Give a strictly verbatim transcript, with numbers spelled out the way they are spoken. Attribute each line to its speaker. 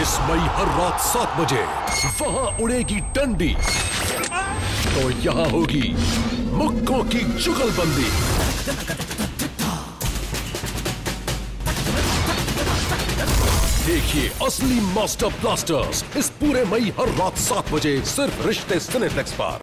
Speaker 1: इस मई हर रात सात बजे वहां उड़ेगी डंडी, तो यहाँ होगी मुक्कों की जुगलबंदी। देखिए असली मास्टर ब्लास्टर्स इस पूरे मई हर रात सात बजे सिर्फ रिश्ते सिनेप्लेक्स पर।